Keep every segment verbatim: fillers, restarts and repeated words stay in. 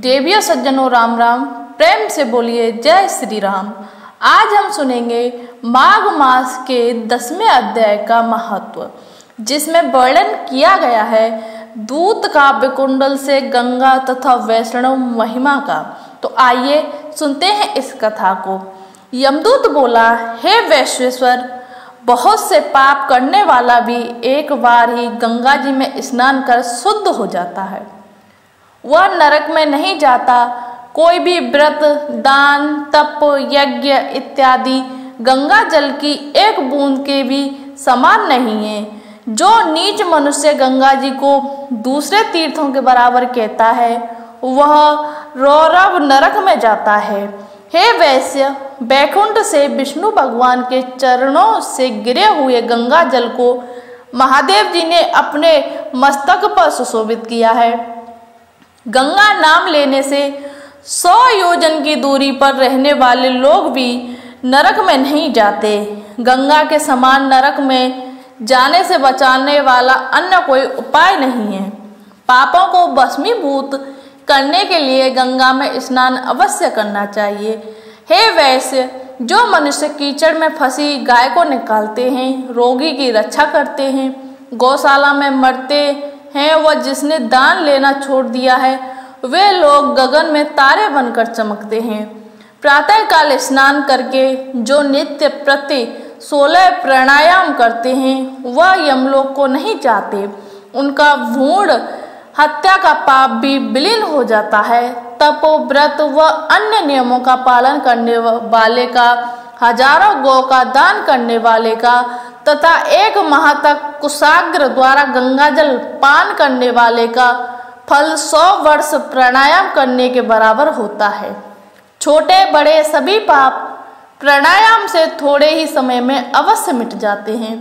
देवियों सज्जनों राम राम, प्रेम से बोलिए जय श्री राम। आज हम सुनेंगे माघ मास के दसवें अध्याय का महत्व, जिसमें वर्णन किया गया है दूत काव्य कुंडल से गंगा तथा वैष्णव महिमा का। तो आइए सुनते हैं इस कथा को। यमदूत बोला, हे वैश्वेश्वर, बहुत से पाप करने वाला भी एक बार ही गंगा जी में स्नान कर शुद्ध हो जाता है, वह नरक में नहीं जाता। कोई भी व्रत, दान, तप, यज्ञ इत्यादि गंगा जल की एक बूंद के भी समान नहीं है। जो नीच मनुष्य गंगा जी को दूसरे तीर्थों के बराबर कहता है, वह रौरव नरक में जाता है। हे वैश्य, बैकुंठ से विष्णु भगवान के चरणों से गिरे हुए गंगा जल को महादेव जी ने अपने मस्तक पर सुशोभित किया है। गंगा नाम लेने से सौ योजन की दूरी पर रहने वाले लोग भी नरक में नहीं जाते। गंगा के समान नरक में जाने से बचाने वाला अन्य कोई उपाय नहीं है। पापों को भस्मीभूत करने के लिए गंगा में स्नान अवश्य करना चाहिए। हे वैश्य, जो मनुष्य कीचड़ में फंसी गाय को निकालते हैं, रोगी की रक्षा करते हैं, गौशाला में मरते हैं, वह जिसने दान लेना छोड़ दिया है, वे लोग गगन में तारे बनकर चमकते हैं। प्रातःकाल स्नान करके जो नित्य प्रति सोलह प्राणायाम करते हैं, वह यमलोक को नहीं जाते। उनका भ्रूण हत्या का पाप भी विलीन हो जाता है। तपो, व्रत व अन्य नियमों का पालन करने वाले का, हजारों गौ का दान करने वाले का तथा एक माह तक कुशाग्र द्वारा गंगाजल पान करने वाले का फल सौ वर्ष प्राणायाम करने के बराबर होता है। छोटे बड़े सभी पाप प्राणायाम से थोड़े ही समय में अवश्य मिट जाते हैं।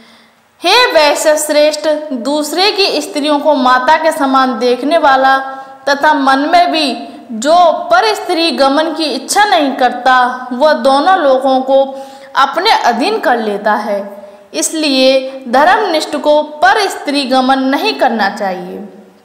हे वैश्य श्रेष्ठ, दूसरे की स्त्रियों को माता के समान देखने वाला तथा मन में भी जो पर स्त्री गमन की इच्छा नहीं करता, वह दोनों लोगों को अपने अधीन कर लेता है। इसलिए धर्मनिष्ठ को पर स्त्री गमन नहीं करना चाहिए।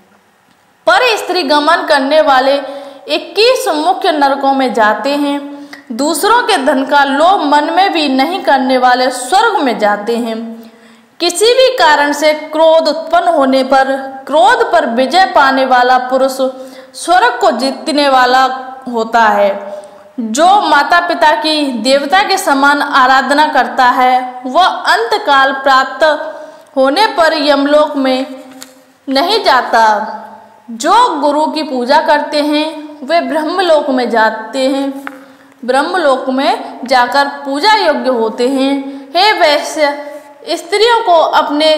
पर स्त्री गमन करने वाले इक्कीस मुख्य नरकों में जाते हैं। दूसरों के धन का लोभ मन में भी नहीं करने वाले स्वर्ग में जाते हैं। किसी भी कारण से क्रोध उत्पन्न होने पर क्रोध पर विजय पाने वाला पुरुष स्वर्ग को जीतने वाला होता है। जो माता पिता की देवता के समान आराधना करता है, वह अंतकाल प्राप्त होने पर यमलोक में नहीं जाता। जो गुरु की पूजा करते हैं, वे ब्रह्मलोक में जाते हैं, ब्रह्मलोक में जाकर पूजा योग्य होते हैं। हे वैश्य, स्त्रियों को अपने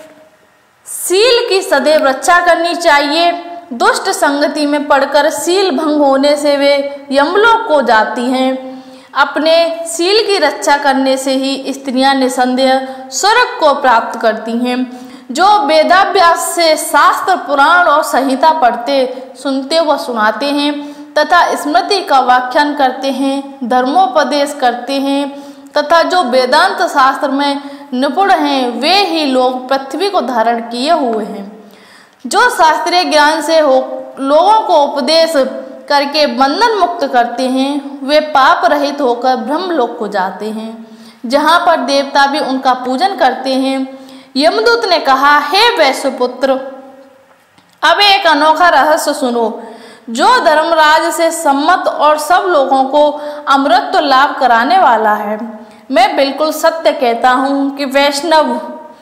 सील की सदैव रक्षा करनी चाहिए। दुष्ट संगति में पड़कर सील भंग होने से वे यमलोक को जाती हैं। अपने सील की रक्षा करने से ही स्त्रियां निसंदेह स्वर्ग को प्राप्त करती हैं। जो वेदाभ्यास से शास्त्र, पुराण और संहिता पढ़ते, सुनते व सुनाते हैं तथा स्मृति का व्याख्यान करते हैं, धर्मोपदेश करते हैं तथा जो वेदांत शास्त्र में निपुण हैं, वे ही लोग पृथ्वी को धारण किए हुए हैं। जो शास्त्रीय ज्ञान से हो लोगों को उपदेश करके बंधन मुक्त करते हैं, वे पाप रहित होकर ब्रह्मलोक को जाते हैं, जहाँ पर देवता भी उनका पूजन करते हैं। यमदूत ने कहा, हे वैश्यपुत्र, अब एक अनोखा रहस्य सुनो, जो धर्मराज से सम्मत और सब लोगों को अमृत लाभ कराने वाला है। मैं बिल्कुल सत्य कहता हूँ कि वैष्णव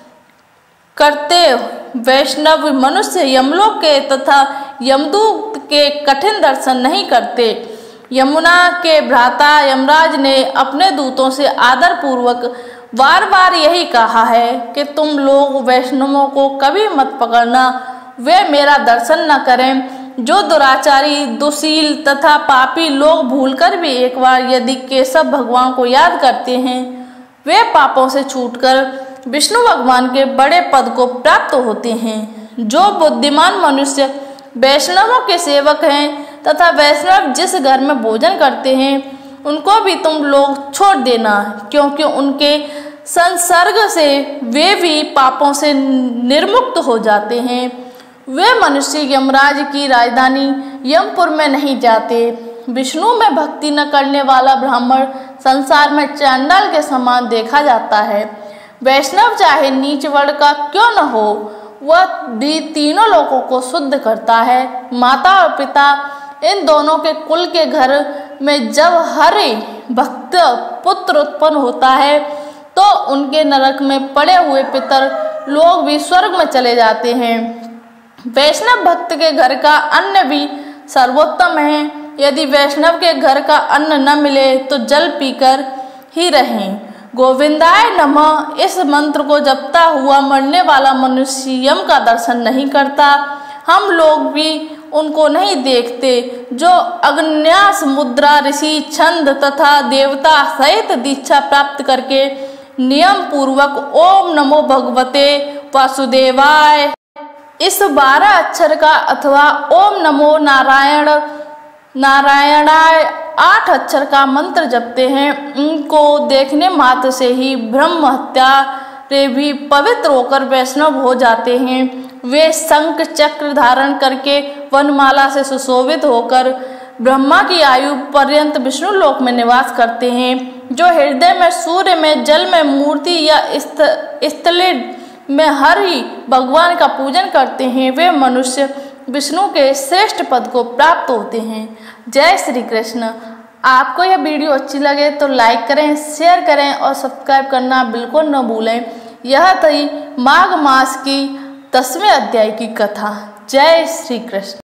करते वैष्णव मनुष्य यमलोक के तथा यमदूत के कठिन दर्शन नहीं करते। यमुना के भ्राता यमराज ने अपने दूतों से आदर पूर्वक बार बार यही कहा है कि तुम लोग वैष्णवों को कभी मत पकड़ना, वे मेरा दर्शन न करें। जो दुराचारी, दुशील तथा पापी लोग भूलकर भी एक बार यदि केशव भगवान को याद करते हैं, वे पापों से छूटकर विष्णु भगवान के बड़े पद को प्राप्त होते हैं। जो बुद्धिमान मनुष्य वैष्णवों के सेवक हैं तथा वैष्णव जिस घर में भोजन करते हैं, उनको भी तुम लोग छोड़ देना, क्योंकि उनके संसर्ग से वे भी पापों से निर्मुक्त हो जाते हैं। वे मनुष्य यमराज की राजधानी यमपुर में नहीं जाते। विष्णु में भक्ति न करने वाला ब्राह्मण संसार में चांडाल के समान देखा जाता है। वैष्णव चाहे नीच वर्ण का क्यों न हो, वह भी तीनों लोगों को शुद्ध करता है। माता और पिता इन दोनों के कुल के घर में जब हरि भक्त पुत्र उत्पन्न होता है तो उनके नरक में पड़े हुए पितर लोग भी स्वर्ग में चले जाते हैं। वैष्णव भक्त के घर का अन्न भी सर्वोत्तम है। यदि वैष्णव के घर का अन्न न मिले तो जल पीकर ही रहें। गोविंदाय नमः इस मंत्र को जपता हुआ मरने वाला मनुष्य यम का दर्शन नहीं करता। हम लोग भी उनको नहीं देखते जो अग्न्यास मुद्रा ऋषि छंद तथा देवता सहित दीक्षा प्राप्त करके नियम पूर्वक ओम नमो भगवते वासुदेवाय इस बारह अक्षर का अथवा ओम नमो नारायण नारायणाय आठ अक्षर का मंत्र जपते हैं। उनको देखने मात्र से ही ब्रह्म हत्या रे भी पवित्र होकर वैष्णव हो जाते हैं। वे शंख चक्र धारण करके वनमाला से सुशोभित होकर ब्रह्मा की आयु पर्यंत विष्णु लोक में निवास करते हैं। जो हृदय में सूर्य में जल में मूर्ति या स्थली में हरि भगवान का पूजन करते हैं वे मनुष्य विष्णु के श्रेष्ठ पद को प्राप्त होते हैं। जय श्री कृष्ण। आपको यह वीडियो अच्छी लगे तो लाइक करें, शेयर करें और सब्सक्राइब करना बिल्कुल न भूलें। यह थी माघ मास की दसवें अध्याय की कथा। जय श्री कृष्ण।